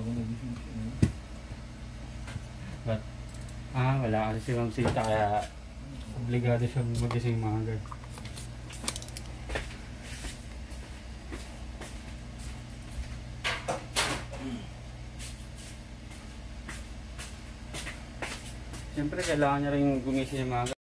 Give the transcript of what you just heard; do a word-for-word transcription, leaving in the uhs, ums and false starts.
maaga nagising siya. But, ah, wala kasi si Ma'am Sita kaya obligado siyang magising maaga. Siyempre kailangan niya rin gumising maaga.